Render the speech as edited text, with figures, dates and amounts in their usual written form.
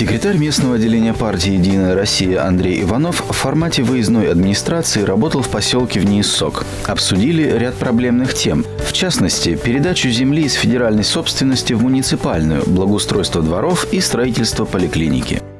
Секретарь местного отделения партии «Единая Россия» Андрей Иванов в формате выездной администрации работал в поселке Внииссок. Обсудили ряд проблемных тем. В частности, передачу земли из федеральной собственности в муниципальную, благоустройство дворов и строительство поликлиники.